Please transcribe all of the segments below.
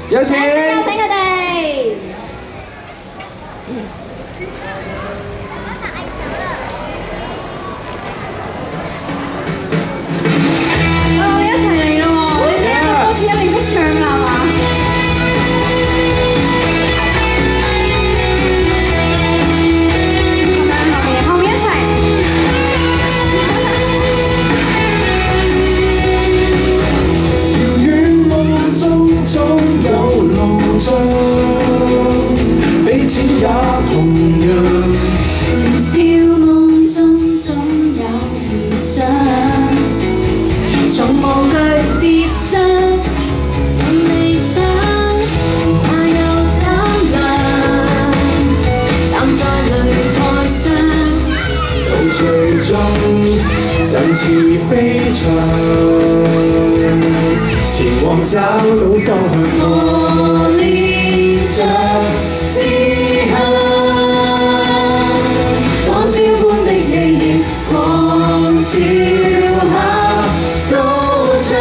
有請佢哋。我哋一齊嚟咯喎！你聽個歌詞一定識唱啦嘛？後面一齊。 遙遠夢中總有路障，彼此也同樣。 年少夢中總有理想，從無懼跌傷。有理想，也有膽量，站在擂台上。 路最終振翅飛翔，前往找到方向。 磨練着志向，火燒般的氣焰，狂潮下高唱，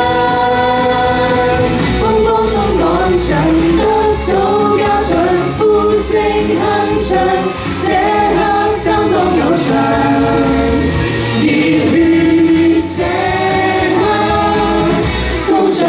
風波中趕上，得到嘉獎，呼聲鏗鏘，這刻擔當偶像，熱血這刻高漲。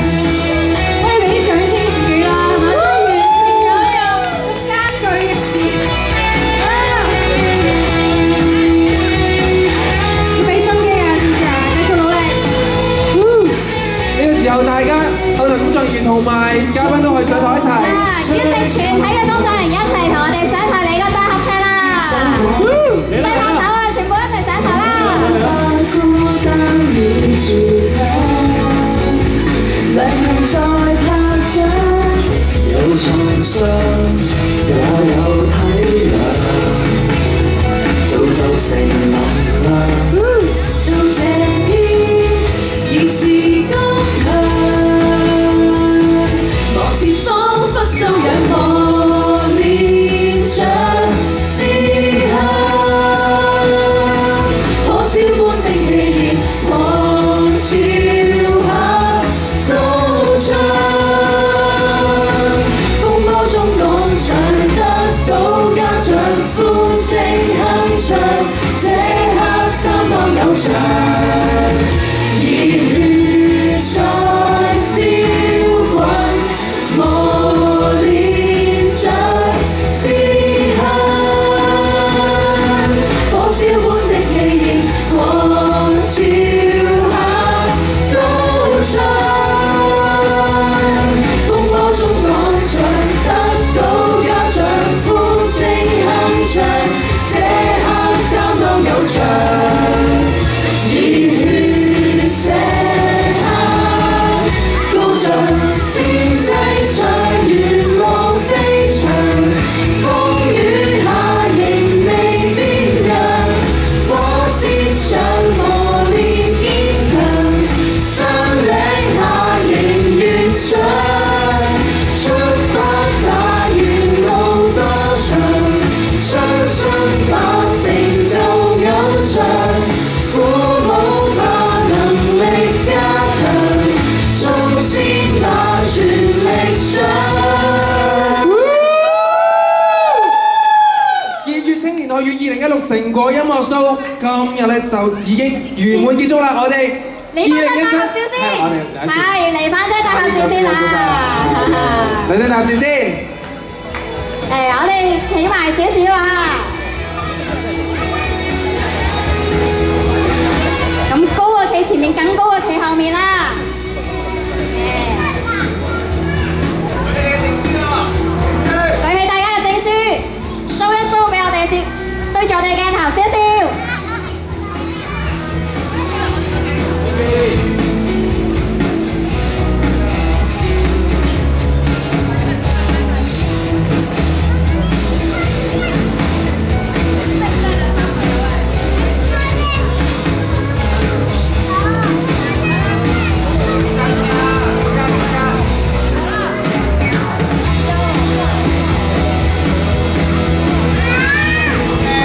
大家後台工作人員同埋嘉賓都可以上台一齊。 邀請全體嘅工作人員一齊同我哋上台嚟個大合唱啦！揮拍手啊！全部一齊上台啦！ 兩行在拍掌，有創傷也有體諒，造就成能量。 到這天，意志剛強，幕前彷彿素人磨練着志向，火燒般的氣焰，狂潮下高唱，風波中趕上，得到嘉獎，呼聲鏗鏘，這刻擔當偶像。熱血在燒滾，磨練着志向，火燒般的氣焰，狂潮下高唱，風波中趕上，得到嘉獎，呼聲鏗鏘，這刻擔當偶像。熱血這刻高漲，天際上沿路飛翔，風雨下仍未變樣，火線上磨練堅強，山嶺下仍願想，出發吧沿路多長，相信吧成就偶像。鼓舞吧能力加強，做先吧全力上。 熱血青年學院2016成果音樂 show 今日咧就已經圓滿結束啦！我哋嚟翻張大合照先，係嚟翻張大合照先啦！ 嚟張大合照先。 我哋企埋少少啊！咁高嘅企前面，更高嘅企後面啦！舉起大家嘅證書 ，show 一 show 俾我哋先，對住我哋嘅鏡頭笑一笑。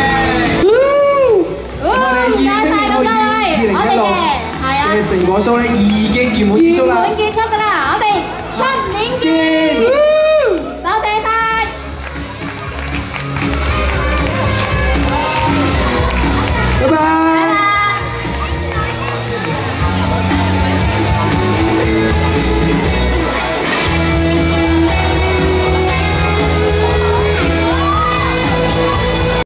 成果 show 咧